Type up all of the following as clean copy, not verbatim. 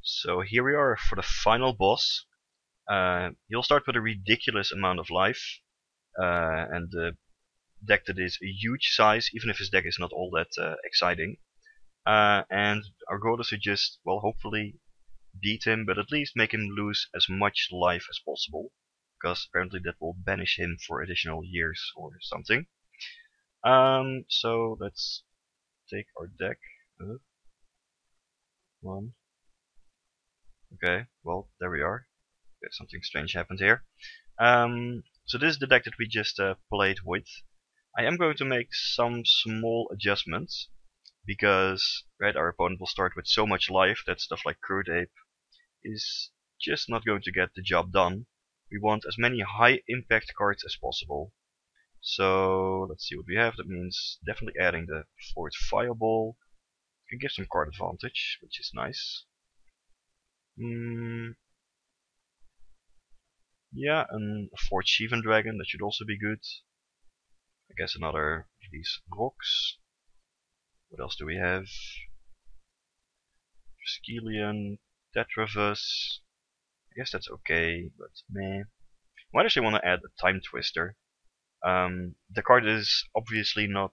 So here we are for the final boss. He'll start with a ridiculous amount of life, and the deck that is a huge size, even if his deck is not all that exciting. And our goal is to just, well, hopefully beat him, but at least make him lose as much life as possible, because apparently that will banish him for additional years or something. So let's take our deck. One. Okay, well, there we are. Okay, something strange happened here. So this is the deck that we just played with. I am going to make some small adjustments because our opponent will start with so much life that stuff like Crude Ape is just not going to get the job done. We want as many high impact cards as possible. So let's see what we have. That means definitely adding the fourth Fireball. Can give some card advantage, which is nice. Yeah, and a fourth Shivan Dragon, that should also be good. I guess another of these rocks. What else do we have? Triskelion, Tetravus. I guess that's okay, but meh. Might actually want to add a Time Twister. The card is obviously not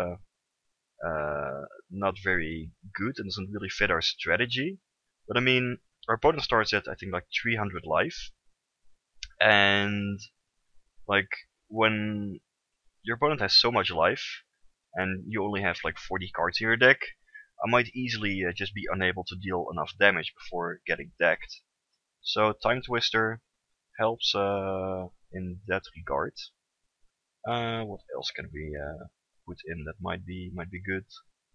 very good and doesn't really fit our strategy. But I mean, our opponent starts at I think like 300 life, and like when your opponent has so much life, and you only have like 40 cards in your deck, I might easily just be unable to deal enough damage before getting decked. So Time Twister helps in that regard. What else can we put in that might be good?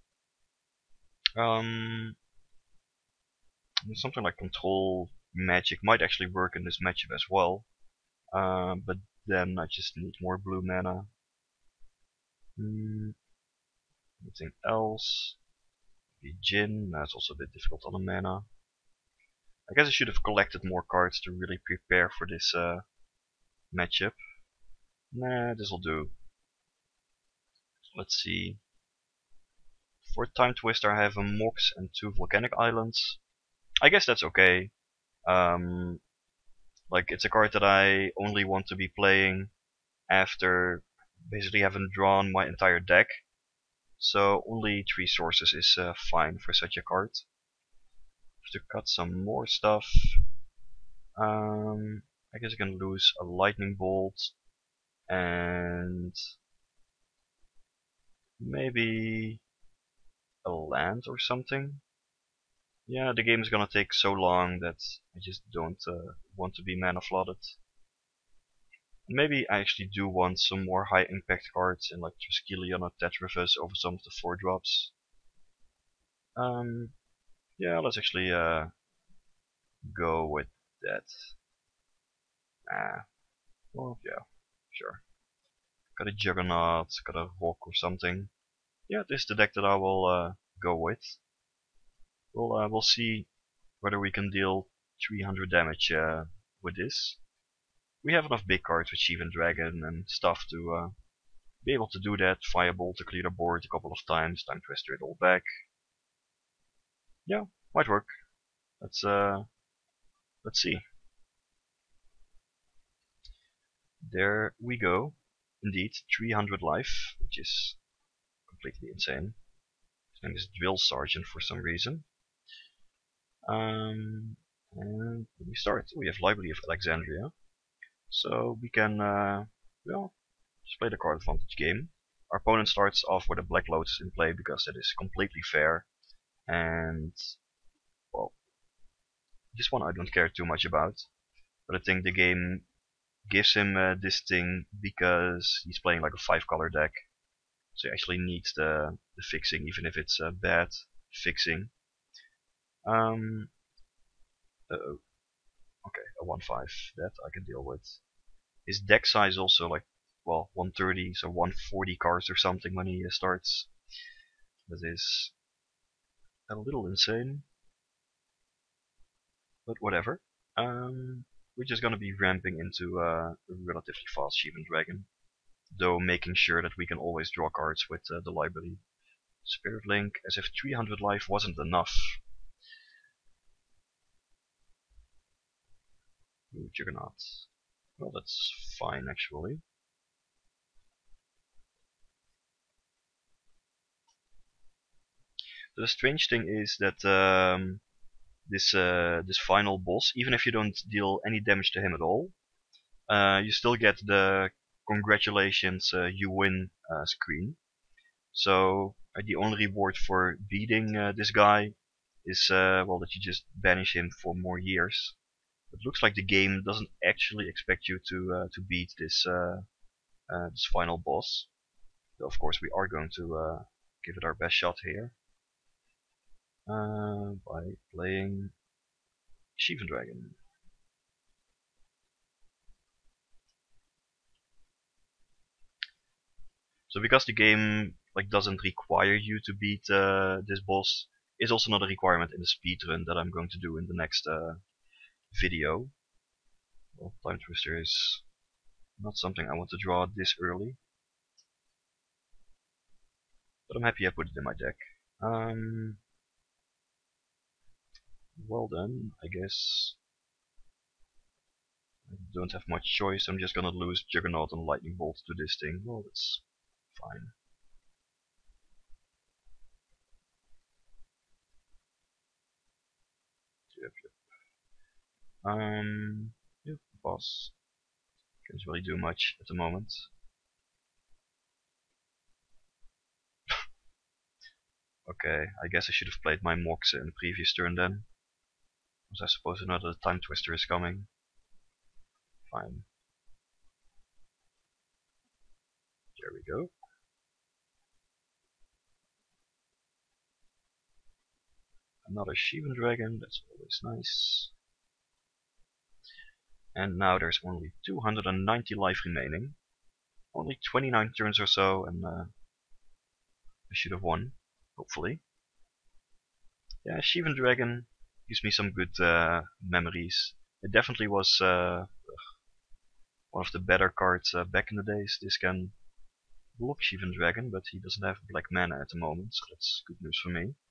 Something like Control Magic might actually work in this matchup as well. But then I just need more blue mana. Anything else? Maybe Jin. That's also a bit difficult on the mana. I guess I should have collected more cards to really prepare for this matchup. Nah, this'll do. Let's see. For Time Twister I have a Mox and 2 Volcanic Islands. I guess that's okay. Like it's a card that I only want to be playing after basically having drawn my entire deck. So only 3 sources is fine for such a card. Have to cut some more stuff. I guess I can lose a Lightning Bolt and maybe a land or something. Yeah, the game is gonna take so long that I just don't want to be mana flooded. Maybe I actually do want some more high impact cards in like Triskelion or Tetravus over some of the 4-drops. Yeah, let's actually go with that. Well, yeah, sure. Got a Juggernaut, got a Rock or something. Yeah, this is the deck that I will go with. We'll see whether we can deal 300 damage with this. We have enough big cards with Shivan Dragon and stuff to be able to do that. Fireball to clear the board a couple of times, Time Twister it all back. Yeah, might work. Let's see. There we go. Indeed, 300 life, which is completely insane. His name is Drill Sergeant for some reason. And let me start. We have Library of Alexandria, so we can well, just play the card advantage game. Our opponent starts off with a Black Lotus in play because that is completely fair, and well, this one I don't care too much about, but I think the game gives him this thing because he's playing like a 5-color deck, so he actually needs the fixing, even if it's a bad fixing. Uh-oh. Okay, a 1/5 that I can deal with. His deck size also like, well, 130, so 140 cards or something when he starts. That is a little insane, but whatever. We're just gonna be ramping into a relatively fast Shivan Dragon, though making sure that we can always draw cards with the library. Spirit Link, as if 300 life wasn't enough. Juggernaut. Well, that's fine actually. The strange thing is that this final boss, even if you don't deal any damage to him at all, you still get the congratulations, you win screen. So the only reward for beating this guy is well, that you just banish him for more years. It looks like the game doesn't actually expect you to beat this final boss. Though of course we are going to give it our best shot here by playing Shivan Dragon. So because the game like doesn't require you to beat this boss, it's also not a requirement in the speedrun that I'm going to do in the next video. Well, Time Twister is not something I want to draw this early, but I'm happy I put it in my deck. Well then, I guess I don't have much choice. I'm just gonna lose Juggernaut and Lightning Bolt to this thing. Well, that's fine. Yep, yep. Yeah, boss. Can't really do much at the moment. Okay, I guess I should have played my Mox in the previous turn then. Was I supposed to know that the Time Twister is coming? Fine. There we go. Another Shivan Dragon, that's always nice. And now there's only 290 life remaining. Only 29 turns or so, and I should have won, hopefully. Yeah, Shivan Dragon gives me some good memories. It definitely was one of the better cards back in the days. This can block Shivan Dragon, but he doesn't have black mana at the moment, so that's good news for me.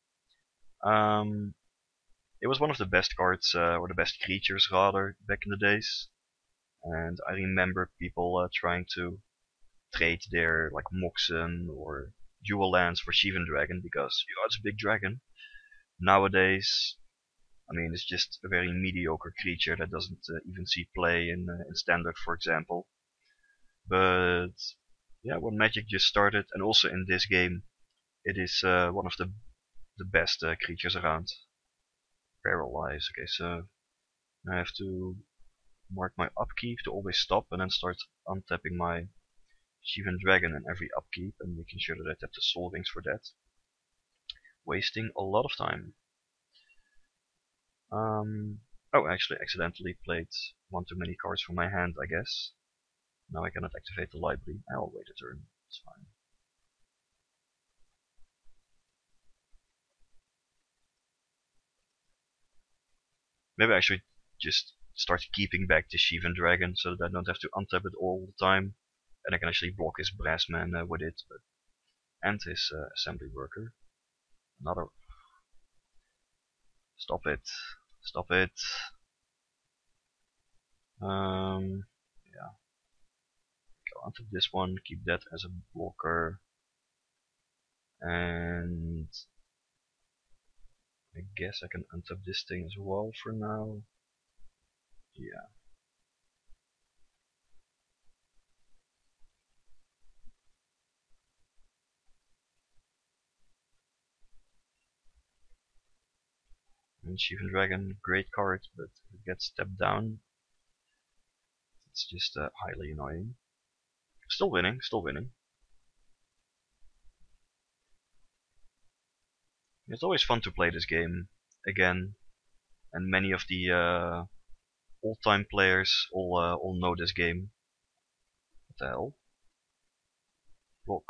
It was one of the best cards, or the best creatures rather, back in the days. And I remember people trying to trade their like Moxen or dual lands for Shivan Dragon because it's a big dragon. Nowadays, I mean, it's just a very mediocre creature that doesn't even see play in standard, for example. But yeah, when Magic just started, and also in this game, it is one of the best creatures around. Paralyze. Okay, so I have to mark my upkeep to always stop, and then start untapping my Shivan Dragon in every upkeep, and making sure that I tap the Soul Wings for that. Wasting a lot of time. Oh, I actually accidentally played one too many cards from my hand, I guess. Now I cannot activate the library. I'll wait a turn. It's fine. Maybe I should just start keeping back the Shivan Dragon so that I don't have to untap it all the time. And I can actually block his Brass Man with it. But, and his Assembly Worker. Another. Stop it. Stop it. Yeah. Go untap this one. Keep that as a blocker. And I guess I can untap this thing as well for now. Yeah. And Shivan Dragon, great card, but if it gets stepped down, it's just highly annoying. Still winning, still winning. It's always fun to play this game again, and many of the old-time players all know this game. What the hell? Block.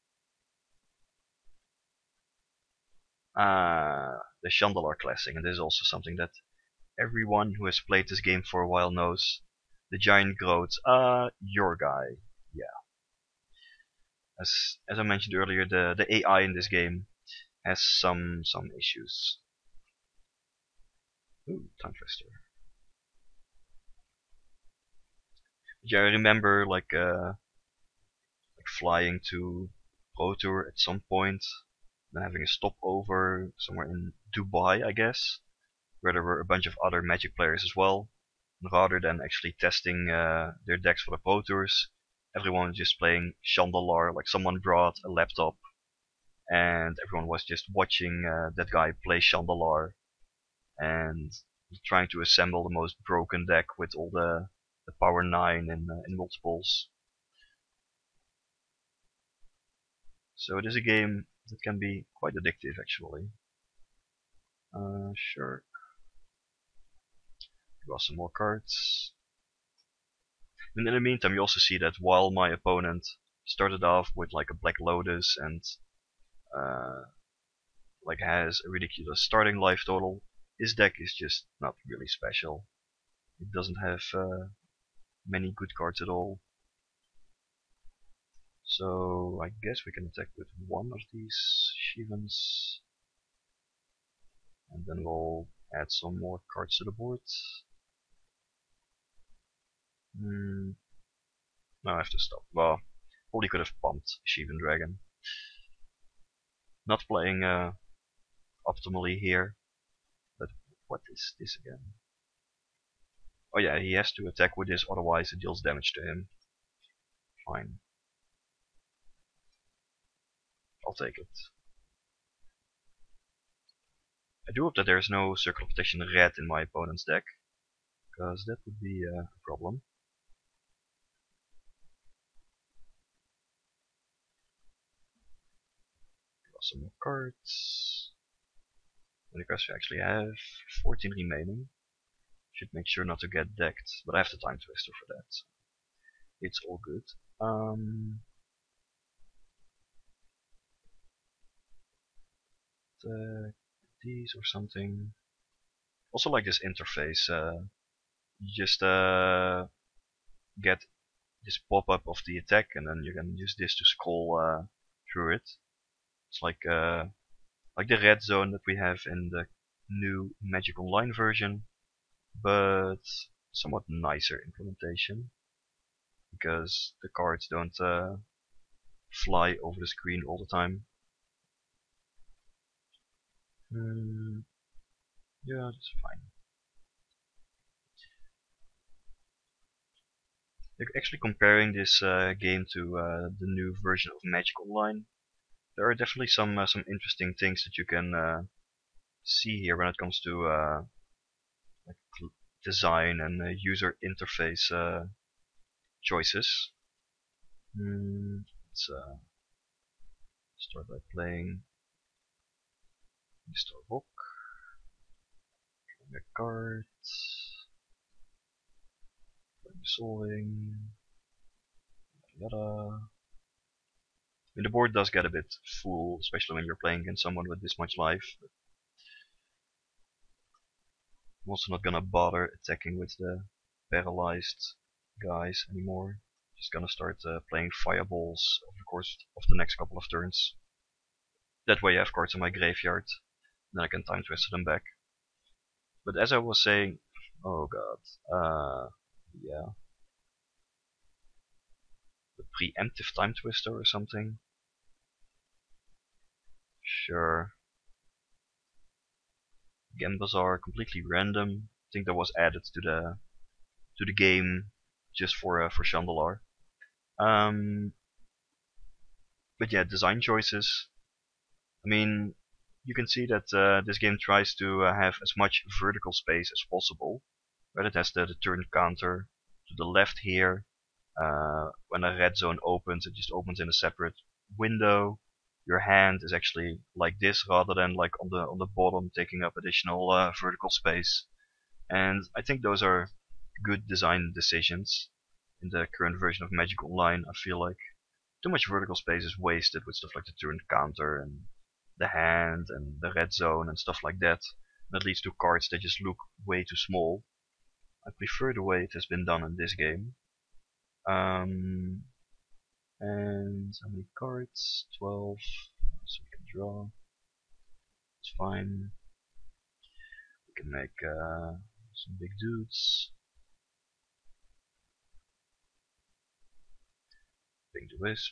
The Shandalar Classic, and this is also something that everyone who has played this game for a while knows. The giant growths. Your guy. Yeah. As I mentioned earlier, the AI in this game has some issues. Ooh, Time Twister. Yeah, I remember like flying to Pro Tour at some point, then having a stopover somewhere in Dubai, I guess, where there were a bunch of other Magic players as well. And rather than actually testing their decks for the Pro Tours, everyone was just playing Shandalar. Like someone brought a laptop, and everyone was just watching that guy play Shandalar and trying to assemble the most broken deck with all the power 9 in multiples. So it is a game that can be quite addictive actually. Sure, draw some more cards. And in the meantime, you also see that while my opponent started off with like a Black Lotus and uh, like has a ridiculous starting life total, his deck is just not really special. It doesn't have many good cards at all. So I guess we can attack with one of these Shivans, and then we'll add some more cards to the board. Hmm, no, I have to stop. Well, probably could have pumped Shivan Dragon. Not playing optimally here, but what is this again? Oh yeah, he has to attack with this, otherwise it deals damage to him. Fine. I'll take it. I do hope that there's no Circle of Protection Red in my opponent's deck, because that would be a problem. Draw some more cards. Because we actually have 14 remaining. Should make sure not to get decked, but I have the Time Twister for that. So it's all good. These or something. Also like this interface. You just get this pop-up of the attack, and then you can use this to scroll through it. It's like the red zone that we have in the new Magic Online version, but somewhat nicer implementation because the cards don't fly over the screen all the time. Yeah, that's fine. Actually, comparing this game to the new version of Magic Online, there are definitely some interesting things that you can see here when it comes to like design and user interface choices. Let's start by playing Mr. Book, drawing a card, playing Solving, yada. I mean, the board does get a bit full, especially when you're playing against someone with this much life. I'm also not gonna bother attacking with the paralyzed guys anymore. Just gonna start playing fireballs over the course of the next couple of turns. That way I have cards in my graveyard, then I can time twist them back. But as I was saying, oh god, yeah, the preemptive time twister or something. Sure. Gambas are completely random. I think that was added to the game just for Shandalar. Um, but yeah, design choices. I mean, you can see that this game tries to have as much vertical space as possible. Right, it has the turn counter to the left here. When a red zone opens, it just opens in a separate window. Your hand is actually like this rather than like on the bottom, taking up additional vertical space. And I think those are good design decisions. In the current version of Magic Online, I feel like too much vertical space is wasted with stuff like the turn counter and the hand and the red zone and stuff like that. That leads to cards that just look way too small. I prefer the way it has been done in this game. Um, and how many cards? 12. So we can draw. It's fine. We can make some big dudes. Ping the Wisp.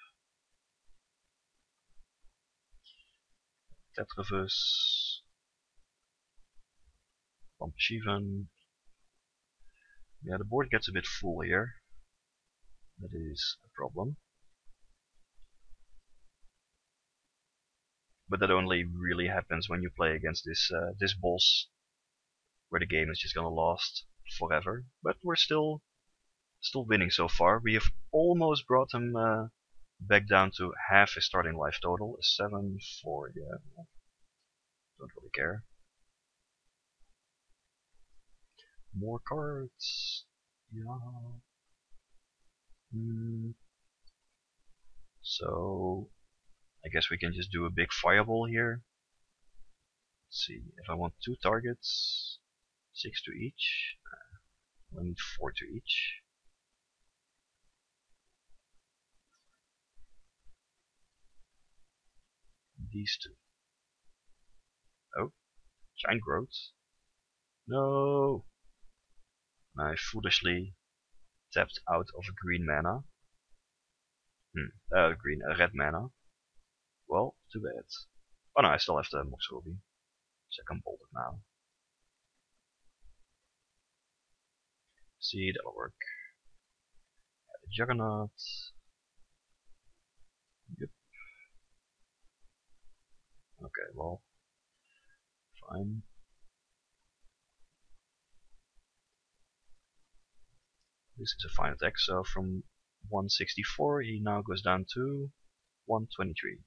Tetrivus. Pump Shivan. Yeah, the board gets a bit full here. That is a problem. But that only really happens when you play against this boss, where the game is just gonna last forever. But we're still winning so far. We have almost brought him back down to half his starting life total. 7, 4, yeah. Don't really care. More cards. Yeah. So I guess we can just do a big fireball here. Let's see, if I want 2 targets, 6 to each. I need 4 to each. These 2. Oh, giant growth. No! I foolishly tapped out of a green mana. Red mana. Well, too bad. Oh no, I still have the Mox Ruby, so I can bolt it now. See, that'll work. Add a Juggernaut. Yep. Okay, well, fine. This is a fine attack, so from 164 he now goes down to 123.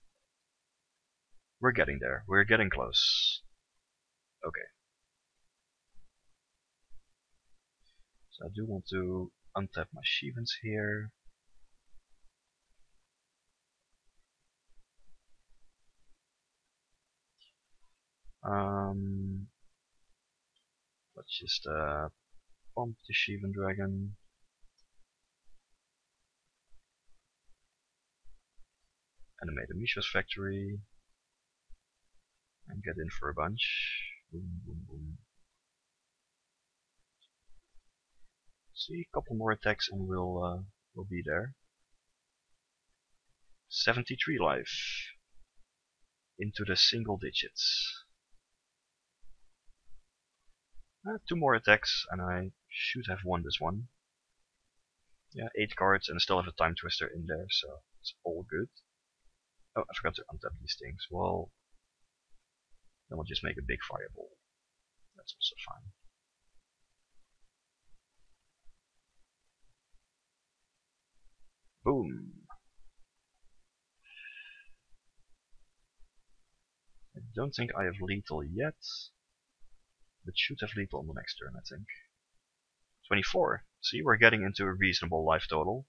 We're getting there. We're getting close. Okay. So I do want to untap my Shivans here. Let's just pump the Shivan Dragon. Animate a Mishra's Factory. And get in for a bunch. Boom, boom, boom. See, a couple more attacks and we'll be there. 73 life. Into the single digits. 2 more attacks and I should have won this one. Yeah, 8 cards and I still have a Time Twister in there, so it's all good. Oh, I forgot to untap these things. Well, then we'll just make a big fireball. That's also fine. Boom. I don't think I have lethal yet, but should have lethal on the next turn, I think. 24. See, we're getting into a reasonable life total.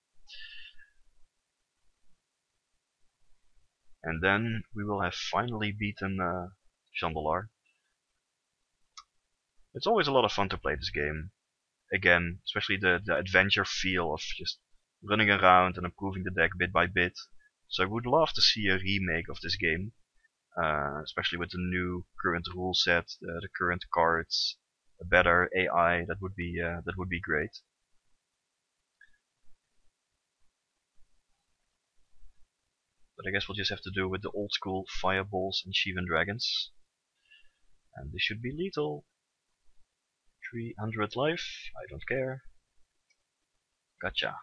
And then we will have finally beaten Shandalar. It's always a lot of fun to play this game. Again, especially the adventure feel of just running around and improving the deck bit by bit. So I would love to see a remake of this game. Especially with the new current rule set, the current cards, a better AI. That would be great. But I guess we'll just have to do with the old school fireballs and Shivan dragons. And this should be lethal. 300 life, I don't care. Gotcha.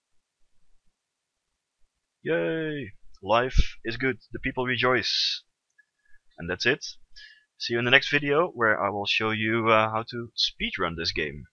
Yay! Life is good, the people rejoice. And that's it. See you in the next video where I will show you how to speedrun this game.